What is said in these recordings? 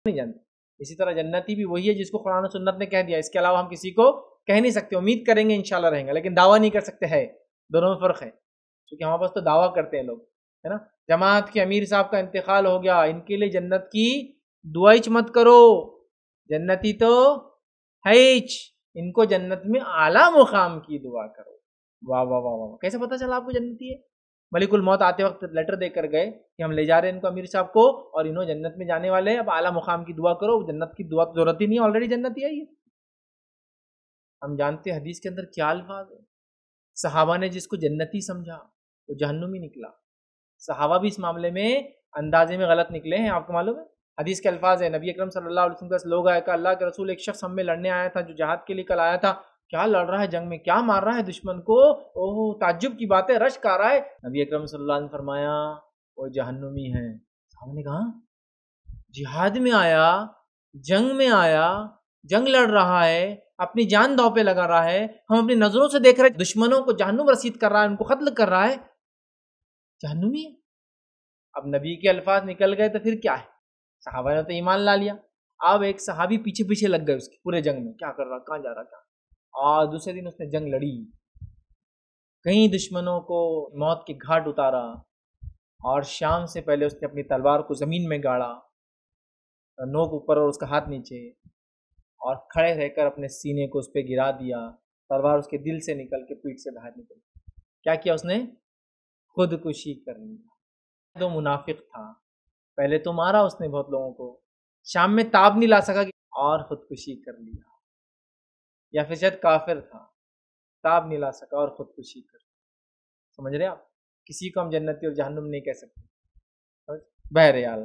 نہیں جانتے. اسی طرح جنتی بھی وہی ہے جس کو قرآن و سنت نے کہہ دیا، اس کے علاوہ ہم کسی کو کہہ نہیں سکتے. امید کریں گے انشاءاللہ رہیں گا، لیکن دعویٰ نہیں کر سکتے. ہے دونوں میں فرق ہے، کیونکہ ہمارے پاس تو دعویٰ کرتے ہیں لوگ، ہے نا. جماعت کے امیر صاحب کا انتقال ہو گیا، ان کے لیے جنت کی دعائچ مت کرو، جنتی تو ہیچ، ان کو جنت میں اعلیٰ مقام کی دعا کرو. واہ واہ واہ واہ، کیسے پتہ چلا آپ کو جنتی ہے؟ ملک الموت آتے وقت لیٹر دے کر گئے کہ ہم لے جا رہے ہیں ان کو امیر صاحب کو، اور انہوں جنت میں جانے والے ہیں، اب اعلیٰ مقام کی دعا کرو. جنت کی دعا کی ضرورت ہی نہیں ہے، آلریڈی جنتی ہے یہ. ہم جانتے ہیں حدیث کے اندر کیا الفاظ ہے. صحابہ نے جس کو جنتی سمجھا وہ جہنمی نکلا. صحابہ بھی اس معاملے میں اندازے میں غلط نکلے ہیں. آپ کو معلوم ہے حدیث کے الفاظ ہے، نبی اکرم صلی اللہ علیہ وسلم کے پاس لوگ آئے کہ اللہ کے رسول، ایک شخص ہم میں لڑنے آیا تھا جو جہاد کے لیے کل آیا تھا، کیا لڑ رہا ہے جنگ میں، کیا مار رہا ہے دشمن کو، اوہ تعجب کی بات ہے، رشک آ رہا ہے. نبی اکرم صلی اللہ علیہ وسلم فرمایا وہ جہنمی ہے. صحابہ نے کہا جہاد میں آیا، جنگ میں آیا، جنگ لڑ رہا ہے، اپنی جان داؤ پہ لگا رہا ہے، ہم اپنی نظروں سے دیکھ رہے ہیں دشمنوں کو جہنم رسید کر رہا ہے، ان کو قتل کر رہا ہے، جہنمی ہے. اب نبی کے الفاظ نکل گئے تو پھر کیا ہے، صحابہ نے تو ایمان لا لیا. اب ایک صحابی پیچھے پیچھے لگ گئے اس کے پورے جنگ میں، کیا کر رہا، کہاں جا رہا، کیا. اور دوسرے دن اس نے جنگ لڑی، کئی دشمنوں کو موت کے گھاٹ اتارا، اور شام سے پہلے اس نے اپنی تلوار کو زمین میں گاڑا، نوک اوپر اور اس کا ہاتھ نیچے، اور کھڑے رہ کر اپنے سینے کو اس پہ گرا دیا. تلوار اس کے دل سے نکل کے پیٹھ سے باہر نکل. کیا کیا اس نے؟ خودکشی کر لی. تو منافق تھا، پہلے تو مارا اس نے بہت لوگوں کو، شام میں تاب نہیں لا سکا اور خودکشی کر لیا. یا پھر شاید کافر تھا، تاب نہیں لا سکا اور خودکشی کر. سمجھ رہے آپ؟ کسی کو ہم جنتی اور جہنم نہیں کہہ سکتے. بہرحال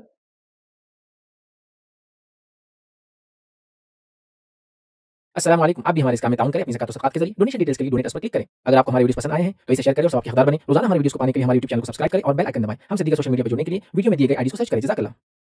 السلام علیکم. آپ بھی ہمارے اس کام میں تعاون کریں اپنی زکات و صدقات کے ذریعے. ڈونیشن ڈیٹیلز کے لیے ڈونیٹ اس پر کلک کریں. اگر آپ کو ہمارے ویڈیوز پسند آئے ہیں تو اسے شیئر کریں اور ثواب کے حقدار بنیں. روزانہ ہمارے ویڈیوز کو پانے کے لیے ہمارے یوٹیوب چینل کو سبسکرائب کریں اور بیل آئکن دبائیں. ہم سے دیگر سوشل میڈیا پر جڑنے کے لیے ویڈیو میں دیے گئے آئی ڈی کو سرچ کریں. جزاک اللہ.